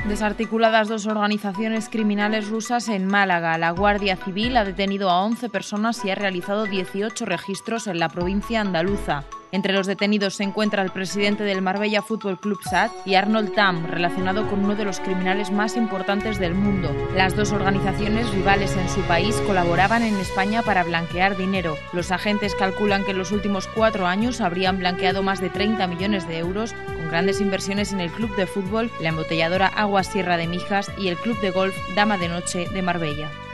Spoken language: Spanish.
Desarticuladas dos organizaciones criminales rusas en Málaga. La Guardia Civil ha detenido a 11 personas y ha realizado 18 registros en la provincia andaluza. Entre los detenidos se encuentra el presidente del Marbella Fútbol Club SAD y Arnold Tam, relacionado con uno de los criminales más importantes del mundo. Las dos organizaciones, rivales en su país, colaboraban en España para blanquear dinero. Los agentes calculan que en los últimos 4 años habrían blanqueado más de 30 millones de euros, con grandes inversiones en el club de fútbol, la embotelladora Agua Sierra de Mijas y el club de golf Dama de Noche de Marbella.